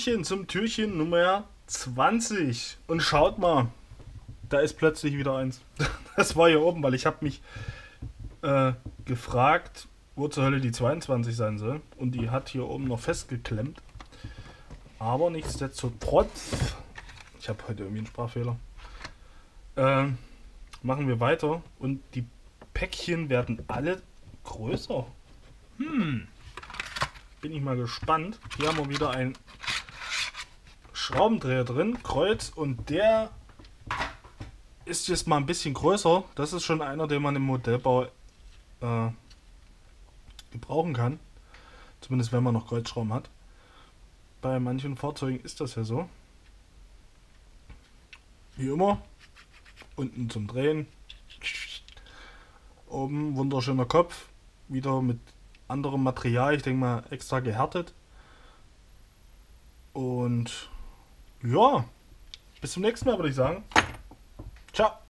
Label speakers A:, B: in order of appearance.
A: Hallöchen zum Türchen Nummer 20. Und schaut mal, da ist plötzlich wieder eins. Das war hier oben, weil ich habe mich gefragt, wo zur Hölle die 22 sein soll. Und die hat hier oben noch festgeklemmt. Aber nichtsdestotrotz, ich habe heute irgendwie einen Sprachfehler, machen wir weiter. Und die Päckchen werden alle größer. Bin ich mal gespannt. Hier haben wir wieder einen Schraubendreher drin, Kreuz, und der ist jetzt mal ein bisschen größer. Das ist schon einer, den man im Modellbau gebrauchen kann. Zumindest wenn man noch Kreuzschrauben hat. Bei manchen Fahrzeugen ist das ja so. Wie immer. Unten zum Drehen. Oben wunderschöner Kopf. Wieder mit anderem Material. Ich denke mal extra gehärtet. Und ja, bis zum nächsten Mal würde ich sagen. Ciao.